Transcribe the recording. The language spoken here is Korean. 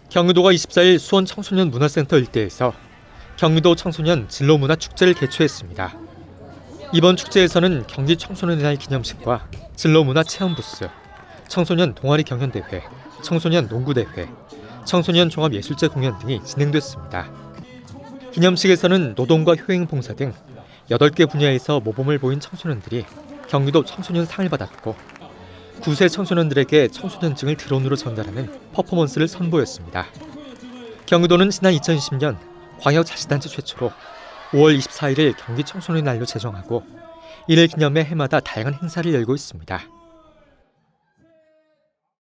경기도가 24일 수원 청소년 문화센터 일대에서 경기도 청소년 진로문화 축제를 개최했습니다. 이번 축제에서는 경기 청소년의 날 기념식과 진로문화 체험 부스, 청소년 동아리 경연대회, 청소년 농구대회, 청소년 종합예술제 공연 등이 진행됐습니다. 기념식에서는 노동과 효행봉사 등 8개 분야에서 모범을 보인 청소년들이 경기도 청소년상을 받았고, 9세 청소년들에게 청소년증을 드론으로 전달하는 퍼포먼스를 선보였습니다. 경기도는 지난 2020년 광역자치단체 최초로 5월 24일을 경기 청소년 날로 제정하고, 이를 기념해 해마다 다양한 행사를 열고 있습니다.